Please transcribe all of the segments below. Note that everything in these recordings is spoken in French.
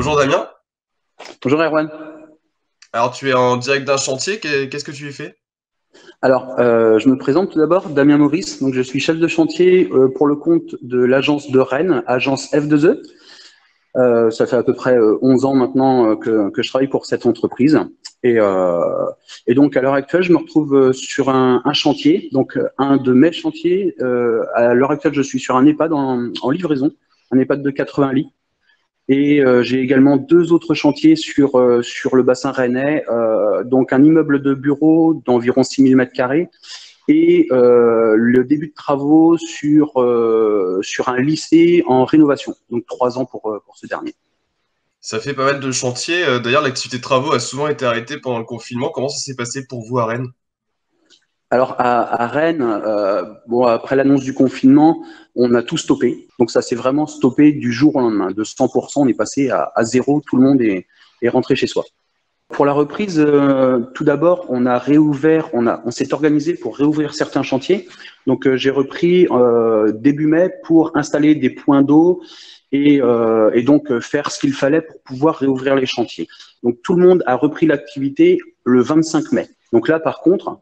Bonjour Damien. Bonjour Erwan. Alors tu es en direct d'un chantier, qu'est-ce que tu y fais? Alors, je me présente tout d'abord, Damien Maurice. Donc, je suis chef de chantier pour le compte de l'agence de Rennes, agence F2E. Ça fait à peu près 11 ans maintenant que je travaille pour cette entreprise. Et, euh, et donc, à l'heure actuelle, je me retrouve sur un chantier, donc un de mes chantiers. À l'heure actuelle, je suis sur un EHPAD en livraison, un EHPAD de 80 lits. Et j'ai également deux autres chantiers sur le bassin rennais, donc un immeuble de bureau d'environ 6000 m² et le début de travaux sur un lycée en rénovation, donc 3 ans pour ce dernier. Ça fait pas mal de chantiers. D'ailleurs, l'activité de travaux a souvent été arrêtée pendant le confinement. Comment ça s'est passé pour vous à Rennes? Alors à Rennes, bon, après l'annonce du confinement, on a tout stoppé. Donc ça s'est vraiment stoppé du jour au lendemain. De 100%, on est passé à zéro, tout le monde est rentré chez soi. Pour la reprise, tout d'abord, on a réouvert, on s'est organisé pour réouvrir certains chantiers. Donc, j'ai repris début mai pour installer des points d'eau et donc faire ce qu'il fallait pour pouvoir réouvrir les chantiers. Donc, tout le monde a repris l'activité le 25 mai. Donc là, par contre,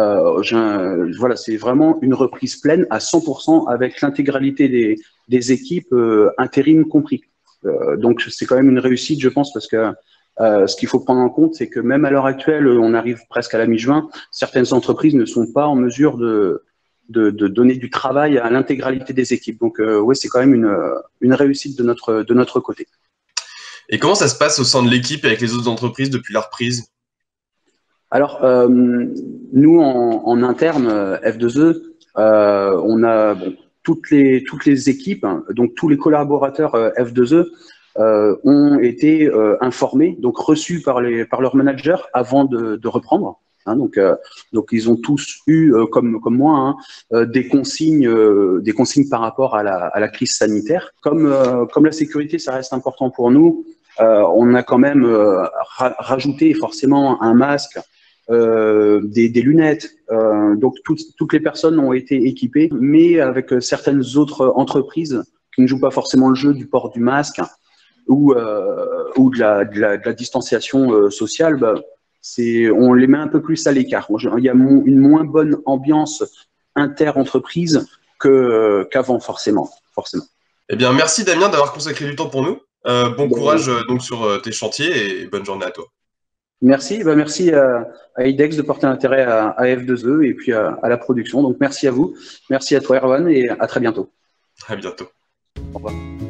voilà, c'est vraiment une reprise pleine à 100% avec l'intégralité des équipes, intérim compris. Donc, c'est quand même une réussite, je pense, parce que ce qu'il faut prendre en compte, c'est que même à l'heure actuelle, on arrive presque à la mi-juin, certaines entreprises ne sont pas en mesure de donner du travail à l'intégralité des équipes. Donc, oui, c'est quand même une réussite de notre côté. Et comment ça se passe au sein de l'équipe et avec les autres entreprises depuis la reprise? Alors, nous, en interne, F2E, on a bon, toutes les équipes, hein, donc tous les collaborateurs F2E ont été informés, donc reçus par leur manager avant de reprendre. Hein, donc ils ont tous eu, comme moi, hein, des consignes par rapport à la crise sanitaire. Comme la sécurité, ça reste important pour nous, on a quand même rajouté forcément un masque, des lunettes. Donc toutes les personnes ont été équipées, mais avec certaines autres entreprises qui ne jouent pas forcément le jeu du port du masque ou de la distanciation sociale, bah, on les met un peu plus à l'écart. Il y a une moins bonne ambiance inter-entreprise qu'avant, forcément. Eh bien, merci Damien d'avoir consacré du temps pour nous. Bon courage Bon, donc sur tes chantiers et bonne journée à toi. merci à IDEX de porter intérêt à F2E et puis à la production. Donc merci à vous, merci à toi Erwan et à très bientôt. À bientôt. Au revoir.